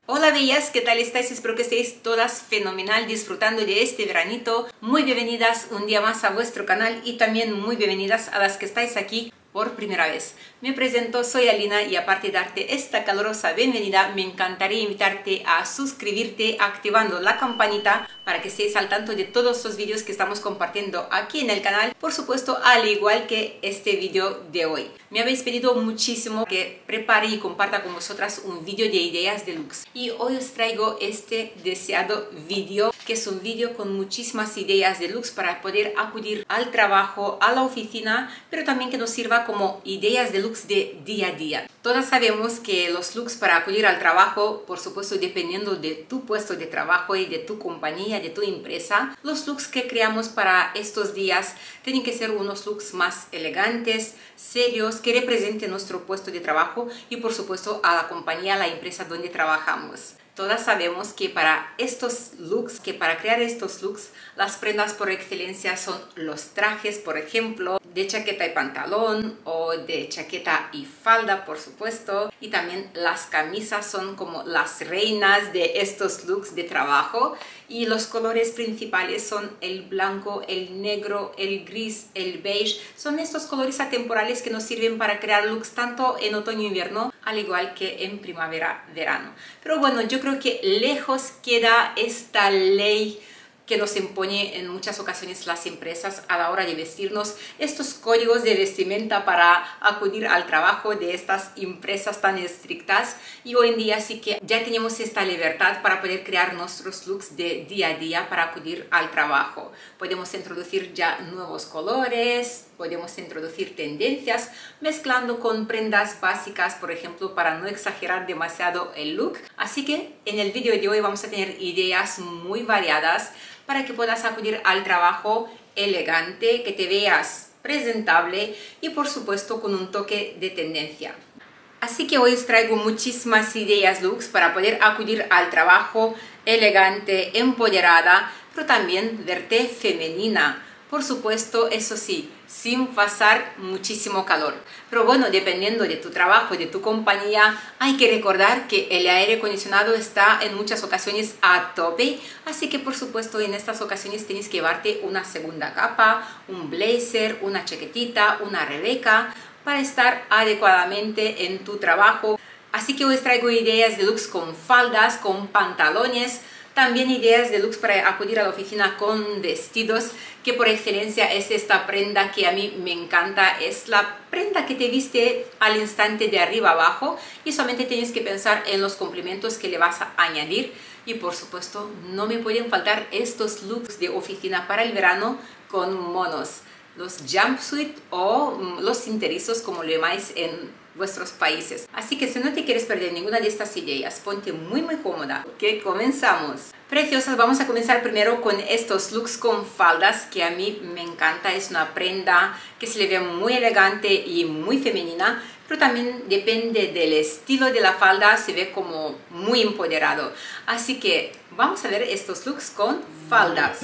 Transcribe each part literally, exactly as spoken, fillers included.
Hola bellas, ¿qué tal estáis? Espero que estéis todas fenomenal disfrutando de este veranito. Muy bienvenidas un día más a vuestro canal y también muy bienvenidas a las que estáis aquí por primera vez. Me presento, soy Alina y aparte de darte esta calurosa bienvenida, me encantaría invitarte a suscribirte activando la campanita para que estéis al tanto de todos los vídeos que estamos compartiendo aquí en el canal, por supuesto al igual que este vídeo de hoy. Me habéis pedido muchísimo que prepare y comparta con vosotras un vídeo de ideas de looks y hoy os traigo este deseado vídeo, que es un vídeo con muchísimas ideas de looks para poder acudir al trabajo, a la oficina, pero también que nos sirva como ideas de looks de día a día. Todas sabemos que los looks para acudir al trabajo, por supuesto dependiendo de tu puesto de trabajo y de tu compañía, de tu empresa, los looks que creamos para estos días tienen que ser unos looks más elegantes, serios, que representen nuestro puesto de trabajo y por supuesto a la compañía, a la empresa donde trabajamos. Todas sabemos que para estos looks, que para crear estos looks, las prendas por excelencia son los trajes, por ejemplo, de chaqueta y pantalón o de chaqueta y falda, por supuesto. Y también las camisas son como las reinas de estos looks de trabajo. Y los colores principales son el blanco, el negro, el gris, el beige. Son estos colores atemporales que nos sirven para crear looks tanto en otoño e invierno, al igual que en primavera-verano. Pero bueno, yo creo que lejos queda esta ley que nos impone en muchas ocasiones las empresas a la hora de vestirnos, estos códigos de vestimenta para acudir al trabajo de estas empresas tan estrictas. Y hoy en día sí que ya tenemos esta libertad para poder crear nuestros looks de día a día para acudir al trabajo. Podemos introducir ya nuevos colores, podemos introducir tendencias mezclando con prendas básicas, por ejemplo, para no exagerar demasiado el look. Así que en el vídeo de hoy vamos a tener ideas muy variadas para que puedas acudir al trabajo elegante, que te veas presentable y por supuesto con un toque de tendencia. Así que hoy os traigo muchísimas ideas looks para poder acudir al trabajo elegante, empoderada, pero también verte femenina. Por supuesto, eso sí, sin pasar muchísimo calor. Pero bueno, dependiendo de tu trabajo, de tu compañía, hay que recordar que el aire acondicionado está en muchas ocasiones a tope. Así que por supuesto en estas ocasiones tienes que llevarte una segunda capa, un blazer, una chaquetita, una rebeca, para estar adecuadamente en tu trabajo. Así que hoy os traigo ideas de looks con faldas, con pantalones, también ideas de looks para acudir a la oficina con vestidos, que por excelencia es esta prenda que a mí me encanta. Es la prenda que te viste al instante de arriba abajo y solamente tienes que pensar en los complementos que le vas a añadir. Y por supuesto no me pueden faltar estos looks de oficina para el verano con monos, los jumpsuit o los interizos, como lo llamáis en vuestros países. Así que si no te quieres perder ninguna de estas ideas, ponte muy muy cómoda, que comenzamos. Preciosas, vamos a comenzar primero con estos looks con faldas que a mí me encanta. Es una prenda que se le ve muy elegante y muy femenina, pero también depende del estilo de la falda, se ve como muy empoderado. Así que vamos a ver estos looks con faldas.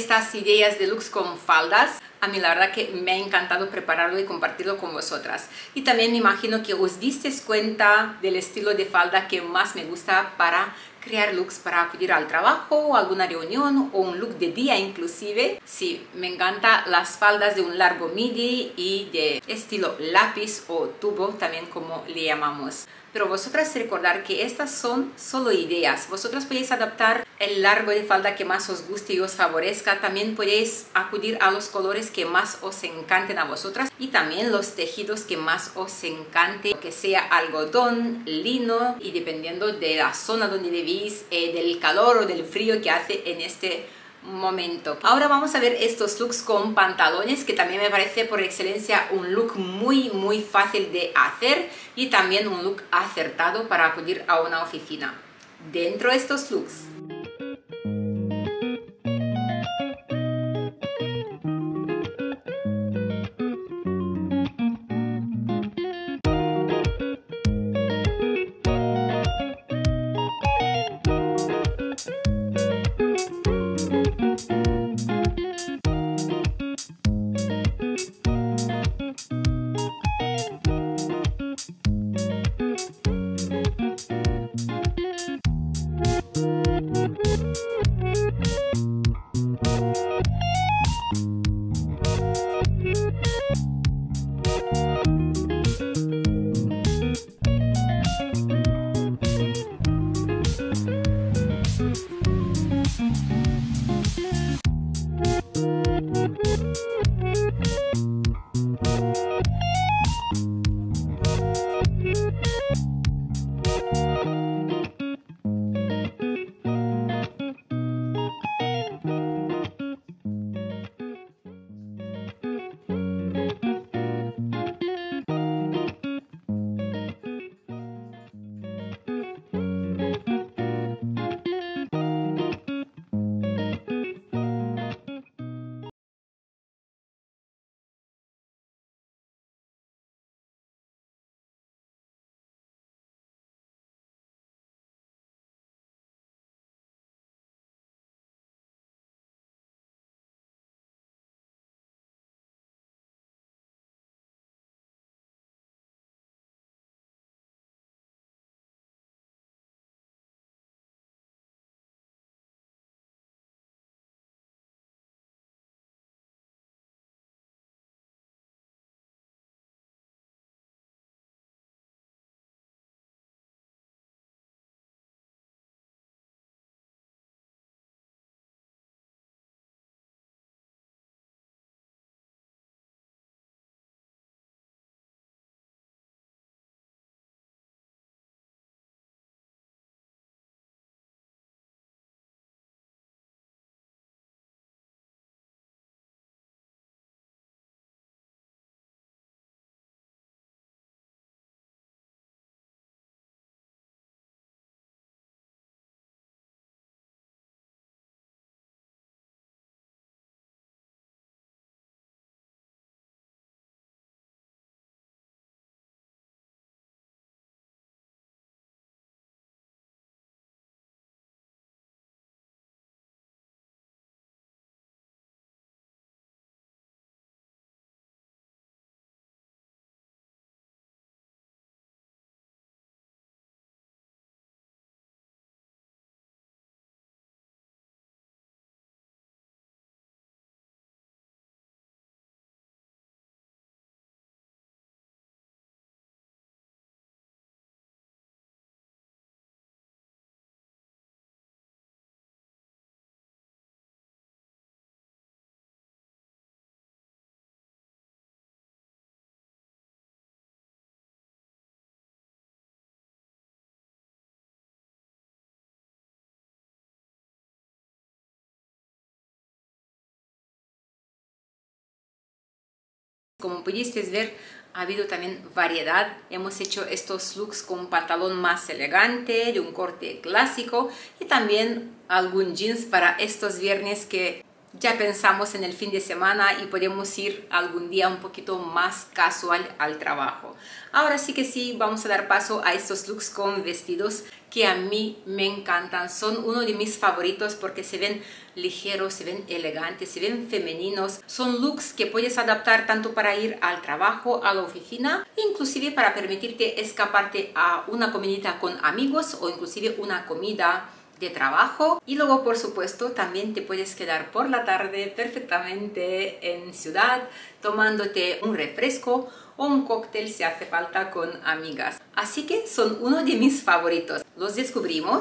estas ideas de looks con faldas. A mí la verdad que me ha encantado prepararlo y compartirlo con vosotras. Y también me imagino que os disteis cuenta del estilo de falda que más me gusta para crear looks para acudir al trabajo, a alguna reunión o un look de día inclusive. Sí, me encantan las faldas de un largo midi y de estilo lápiz o tubo, también como le llamamos. Pero vosotras recordar que estas son solo ideas. Vosotras podéis adaptar el largo de falda que más os guste y os favorezca. También podéis acudir a los colores que más os encanten a vosotras y también los tejidos que más os encante, que sea algodón, lino y dependiendo de la zona donde vivís, eh, del calor o del frío que hace en este momento. Ahora vamos a ver estos looks con pantalones, que también me parece por excelencia un look muy muy fácil de hacer y también un look acertado para acudir a una oficina. Dentro de estos looks, como pudisteis ver, ha habido también variedad. Hemos hecho estos looks con un pantalón más elegante, de un corte clásico y también algún jeans para estos viernes que ya pensamos en el fin de semana y podemos ir algún día un poquito más casual al trabajo. Ahora sí que sí, vamos a dar paso a estos looks con vestidos que a mí me encantan. Son uno de mis favoritos porque se ven ligeros, se ven elegantes, se ven femeninos. Son looks que puedes adaptar tanto para ir al trabajo, a la oficina, inclusive para permitirte escaparte a una comidita con amigos o inclusive una comida de trabajo. Y luego, por supuesto, también te puedes quedar por la tarde perfectamente en ciudad tomándote un refresco o un cóctel si hace falta con amigas. Así que son uno de mis favoritos. Los descubrimos.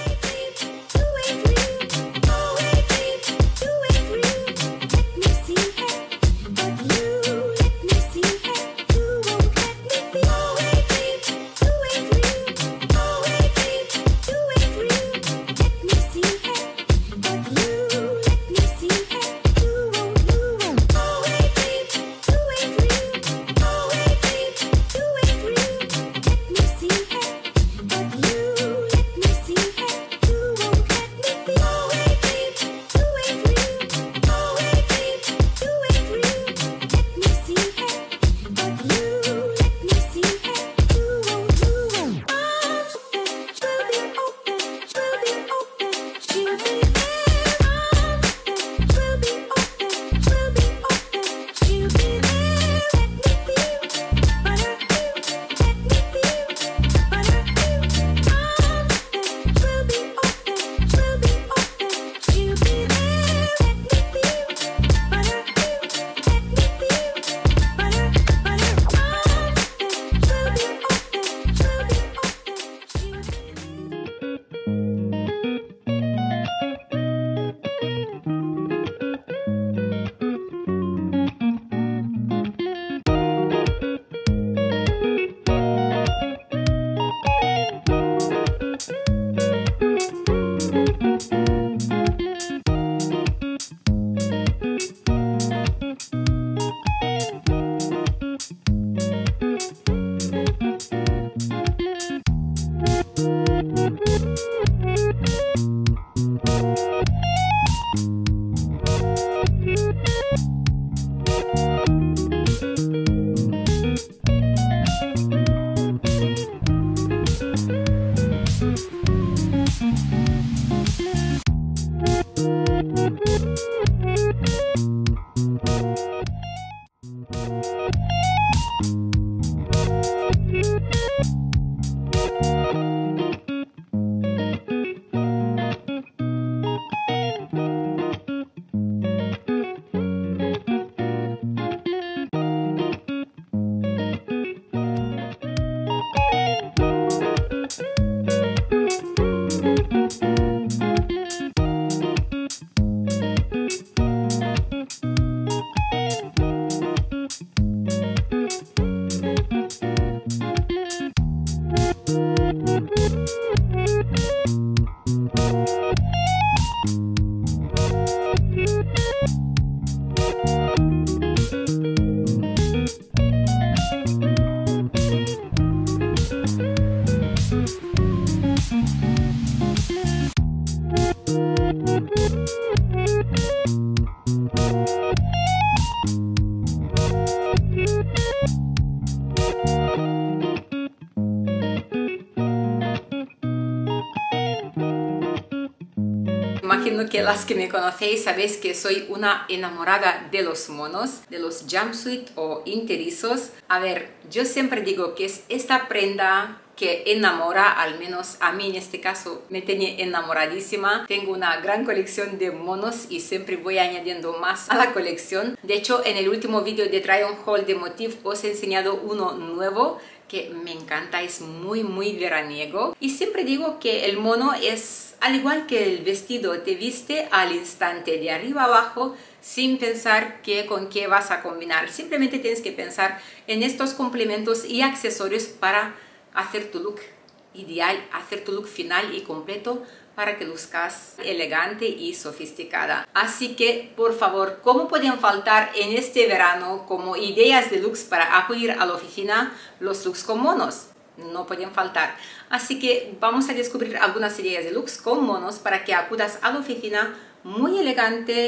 Imagino que las que me conocéis sabéis que soy una enamorada de los monos, de los jumpsuit o enterizos. A ver, yo siempre digo que es esta prenda que enamora, al menos a mí en este caso me tiene enamoradísima. Tengo una gran colección de monos y siempre voy añadiendo más a la colección. De hecho, en el último vídeo de Try On Haul de Motif os he enseñado uno nuevo que me encanta, es muy muy veraniego. Y siempre digo que el mono es, al igual que el vestido, te viste al instante, de arriba abajo, sin pensar qué con qué vas a combinar. Simplemente tienes que pensar en estos complementos y accesorios para hacer tu look ideal, hacer tu look final y completo para que luzcas elegante y sofisticada. Así que, por favor, ¿cómo pueden faltar en este verano como ideas de looks para acudir a la oficina? Los looks con monos no pueden faltar. Así que vamos a descubrir algunas ideas de looks con monos para que acudas a la oficina muy elegante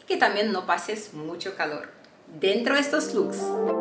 y que también no pases mucho calor. Dentro de estos looks.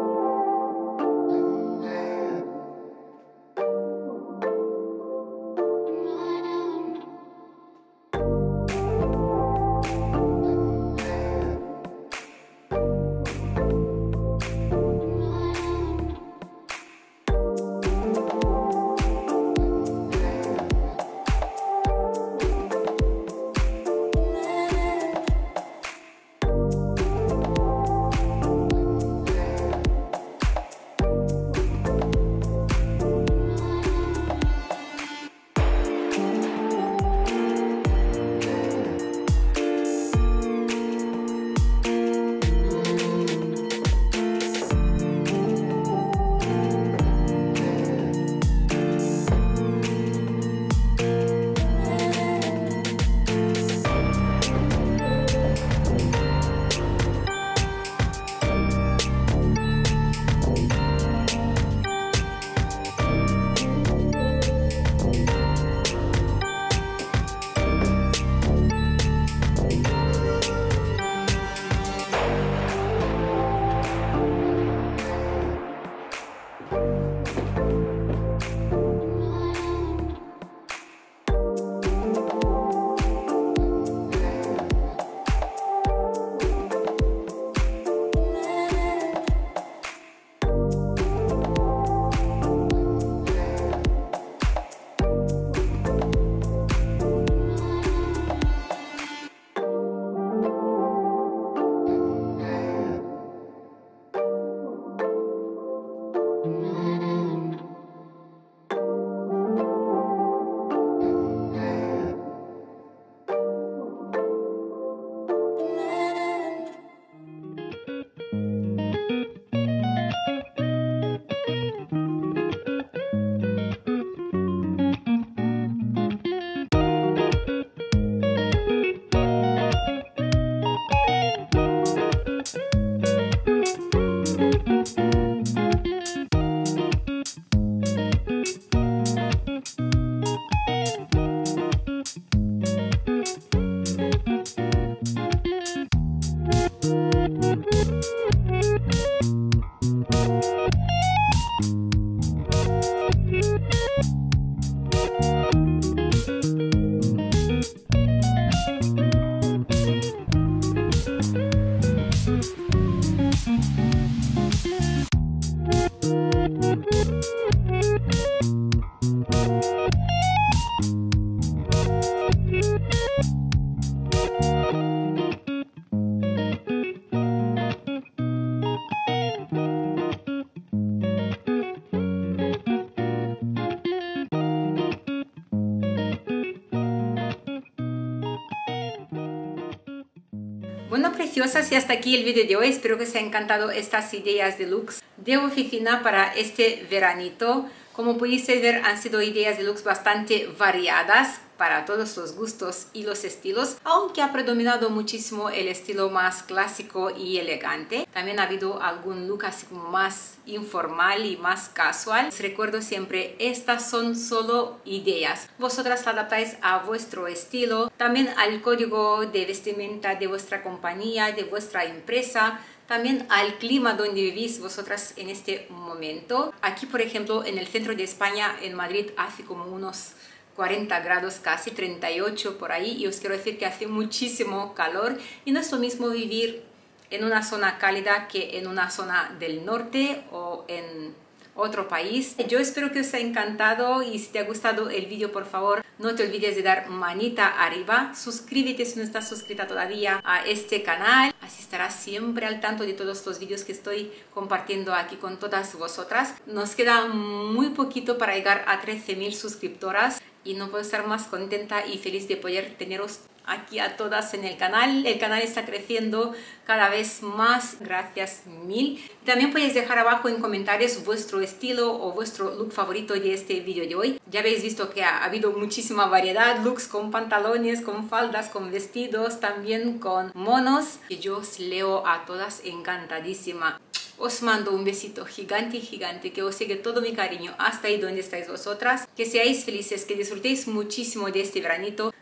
Bueno, preciosas, y hasta aquí el vídeo de hoy. Espero que os haya encantado estas ideas de looks de oficina para este veranito. Como podéis ver, han sido ideas de looks bastante variadas para todos los gustos y los estilos, aunque ha predominado muchísimo el estilo más clásico y elegante. También ha habido algún look así como más informal y más casual. Les recuerdo siempre, estas son solo ideas. Vosotras la adaptáis a vuestro estilo, también al código de vestimenta de vuestra compañía, de vuestra empresa, también al clima donde vivís vosotras en este momento. Aquí, por ejemplo, en el centro de España, en Madrid, hace como unos cuarenta grados, casi treinta y ocho por ahí, y os quiero decir que hace muchísimo calor y no es lo mismo vivir en una zona cálida que en una zona del norte o en otro país. Yo espero que os haya encantado, y si te ha gustado el vídeo, por favor no te olvides de dar manita arriba, suscríbete si no estás suscrita todavía a este canal, así estarás siempre al tanto de todos los vídeos que estoy compartiendo aquí con todas vosotras. Nos queda muy poquito para llegar a trece mil suscriptoras y no puedo estar más contenta y feliz de poder teneros aquí a todas en el canal. El canal está creciendo cada vez más, gracias mil. También podéis dejar abajo en comentarios vuestro estilo o vuestro look favorito de este vídeo de hoy. Ya habéis visto que ha habido muchísima variedad, looks con pantalones, con faldas, con vestidos, también con monos, y yo os leo a todas encantadísima. Os mando un besito gigante, gigante, que os sigue todo mi cariño hasta ahí donde estáis vosotras. Que seáis felices, que disfrutéis muchísimo de este veranito.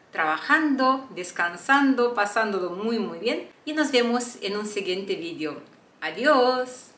trabajando, descansando, pasándolo muy muy bien y nos vemos en un siguiente vídeo. Adiós.